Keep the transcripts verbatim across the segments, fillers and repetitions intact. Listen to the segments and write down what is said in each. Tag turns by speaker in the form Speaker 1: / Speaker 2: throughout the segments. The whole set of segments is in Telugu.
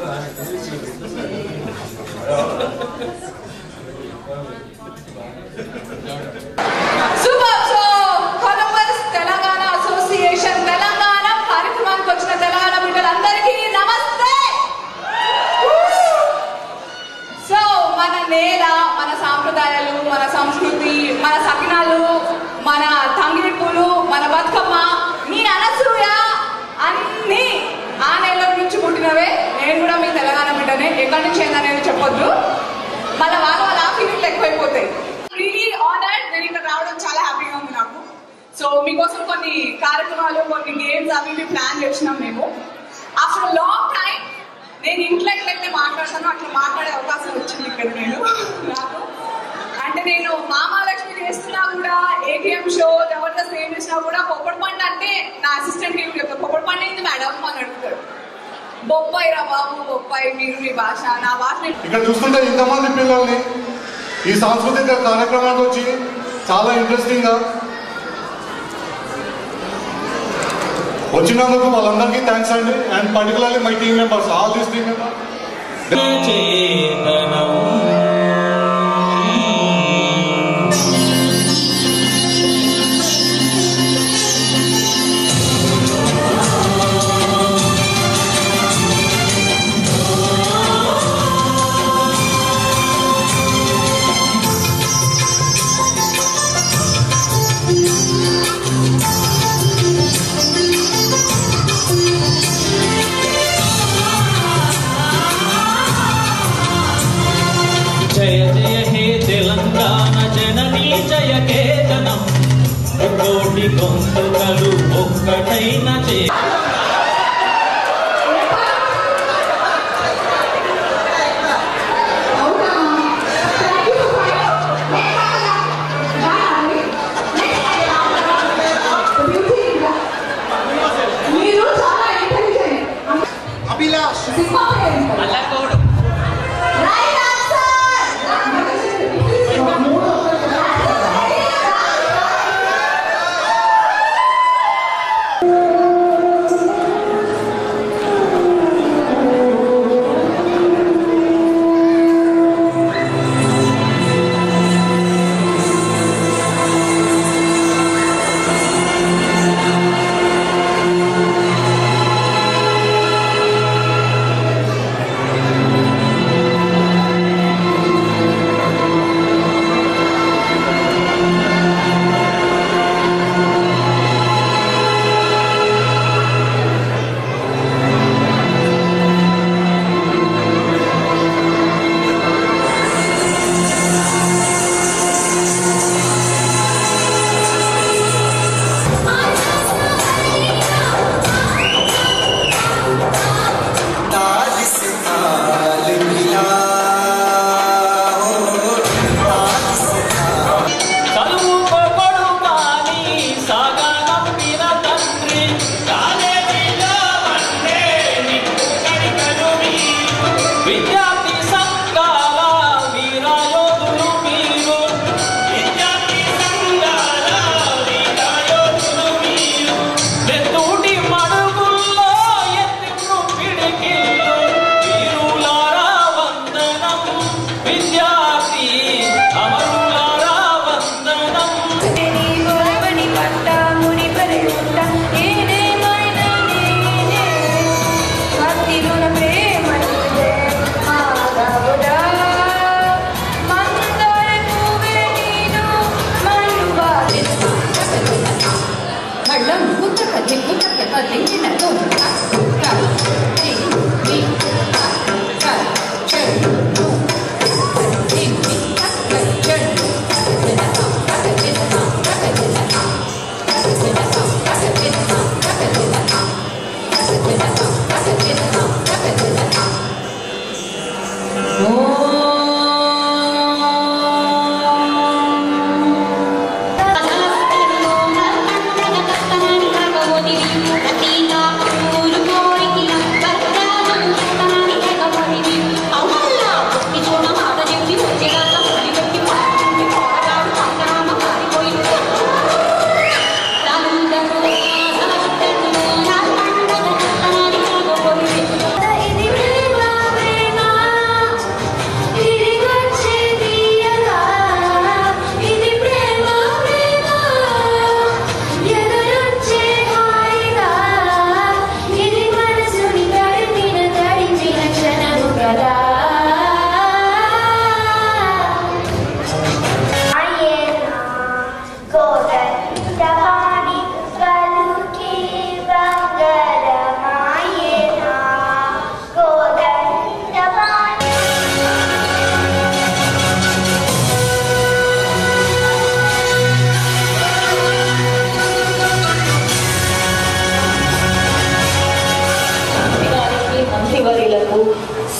Speaker 1: మన సంస్కృతి, మన సకినాలు, మన తంగిడి పూలు, మన బతుకమ్మ, నీ అనసూయ అన్ని ఆ నెల నుంచి పుట్టినవే. నేను కూడా మీ తెలంగాణ బిడ్డనే, ఎక్కడి నుంచి ఏందనేది చెప్పొద్దు, మళ్ళీ వాళ్ళ వాళ్ళ ఆ ఫీలింగ్లు ఎక్కువైపోతాయి. రియలీ ఆనర్డ్, నేను ఇక్కడ రావడం చాలా హ్యాపీగా ఉంది నాకు. సో మీకోసం కొన్ని కార్యక్రమాలు, కొన్ని గేమ్స్ అవి ఇవి ప్లాన్ చేసినాం మేము. ఆఫ్టర్ లాంగ్ టైం నేను ఇంట్లో ఎట్లయితే మాట్లాడతానో అట్లా మాట్లాడే అవకాశం వచ్చింది ఇక్కడ నేను నాకు. అంటే నేను మామాలక్ష్మి చేస్తున్నా కూడా, ఏటీఎం షో జబర్దస్త్ ఏం చేసినా కూడా పొప్పడి పండు అంటే నా అసిస్టెంట్ ఏం చెప్తారు, పొప్పడి పండు ఏంది మేడం అని అడుగుతాడు. బొప్పాయి రా బాబు, బొప్పాయి, మీరు మీ భాష, నా భాష.
Speaker 2: ఇక్కడ చూస్తుంటే ఇంతమంది పిల్లల్ని ఈ సాంస్కృతిక కార్యక్రమానికి వచ్చి చాలా ఇంట్రెస్టింగ్ గా వచ్చినందుకు వాళ్ళందరికీ థ్యాంక్స్ అండి. And particularly my team members, all these team members. కోటి గొంతుకలు ఒక్కటైన చే
Speaker 3: అభిలాష్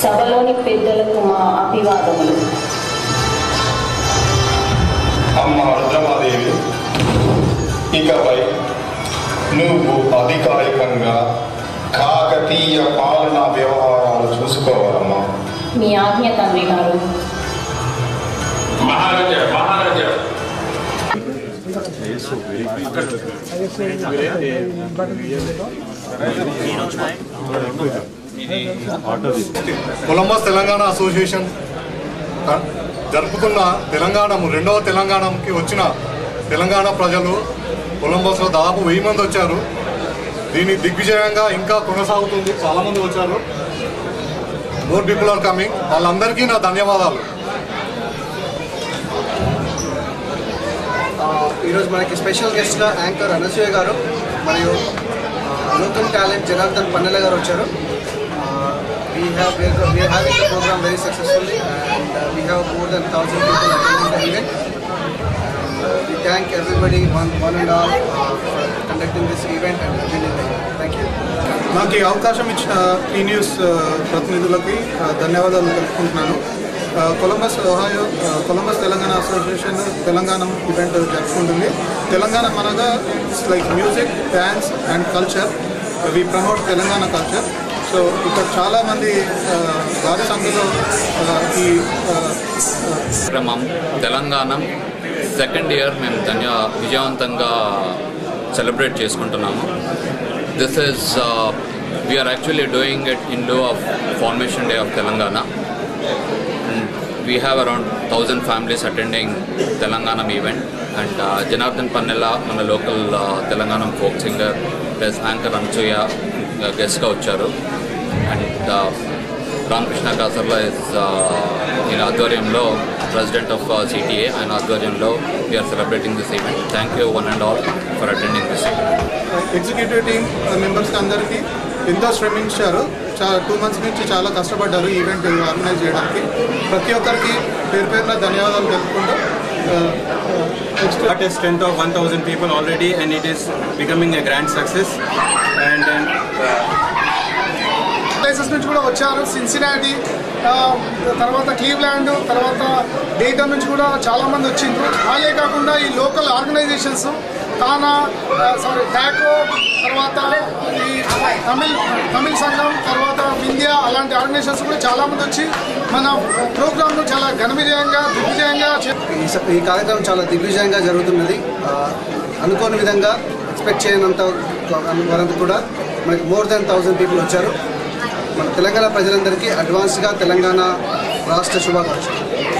Speaker 3: సభలోని పెద్దలకు మా అభివాదములు.
Speaker 4: అమ్మ రుద్రమాదేవి, ఇకపై నువ్వు అధికారికంగా కాకతీయ పాలనా వ్యవహారాలు చూసుకోవాలమ్మా.
Speaker 3: మీ ఆజ్ఞ తండ్రి గారు.
Speaker 5: మహారాజా మహారాజా
Speaker 2: కొలంబస్ తెలంగాణ అసోసియేషన్ జరుపుకున్న తెలంగాణ రెండవ తెలంగాణకి వచ్చిన తెలంగాణ ప్రజలు కొలంబస్లో దాదాపు వెయ్యి మంది వచ్చారు. దీని దిగ్విజయంగా ఇంకా కొనసాగుతుంది. చాలామంది వచ్చారు. More people are coming. వాళ్ళందరికీ నా ధన్యవాదాలు.
Speaker 6: ఈరోజు మనకి స్పెషల్ గెస్ట్గా యాంకర్ అనసూయ గారు మరియు లోకల్ టాలెంట్ జనార్దన్ పన్నెల గారు వచ్చారు. We have we are having the program very successfully and we have more then thousand people attending the event. We thank everybody, one, one and all, uh, for conducting this event and attending the event. Thank you.
Speaker 7: నాకు ఈ అవకాశం ఇచ్చిన ఈ న్యూస్ ప్రతినిధులకి ధన్యవాదాలు తెలుపుకుంటున్నాను. Columbus Ohio Columbus Telangana association Telangana event జరుపుకుంటుంది. తెలంగాణ మనగా it's like music, dance and culture. We promote Telangana culture. So ఇక్కడ చాలామంది భారీ సంఖ్యలో ఈ
Speaker 8: క్రమం తెలంగాణ సెకండ్ ఇయర్ మేము ధన్య విజయవంతంగా సెలబ్రేట్ చేసుకుంటున్నాము. This is we are actually doing it in lieu of formation day of Telangana. We have around one thousand families attending Telanganam event, and uh, Janardhan Pannela, మన local Telangana folk singer plus anchor Anasuya గెస్ట్గా వచ్చారు. అండ్ రామకృష్ణ కాసర్లా ఇస్ ఈయన ఆధ్వర్యంలో ప్రెసిడెంట్ ఆఫ్ సిటిఏ, ఆయన ఆధ్వర్యంలో we are celebrating this event. Thank you one and all for attending this event.
Speaker 7: Executive team మెంబర్స్కి అందరికీ ఎంతో శ్రమించారు. చా టూ మంత్స్ నుంచి చాలా కష్టపడ్డారు ఈవెంట్ ఆర్గనైజ్ చేయడానికి. ప్రతి ఒక్కరికి పేరు పేరున ధన్యవాదాలు తెలుపుకుంటూ
Speaker 9: got a strength of one thousand people already and it is becoming a grand success. And then
Speaker 10: places నుంచి కూడా వచ్చారు. సిన్సినాటి, తర్వాత క్లీవ్లాండ్, తర్వాత డేటా నుంచి కూడా చాలామంది వచ్చిండ్రు. అలాగే కాకుండా ఈ local organizations TANA sorry TACO, తర్వాత ఈ తమిళ్ తమిళ్ సంఘం, తర్వాత వింధ్యా, అలాంటి ఆర్గనైజేషన్స్ కూడా చాలామంది వచ్చి మన ప్రోగ్రామ్ను చాలా ఘన విజయంగా దిగ్విజయంగా
Speaker 6: ఈ కార్యక్రమం చాలా దిగ్విజయంగా జరుగుతున్నది. అనుకోని విధంగా ఎక్స్పెక్ట్ చేయనంత వరకు కూడా మనకి మోర్ దెన్ థౌజండ్ పీపుల్ వచ్చారు. మన తెలంగాణ ప్రజలందరికీ అడ్వాన్స్గా తెలంగాణ రాష్ట్ర శుభాకాంక్షలు.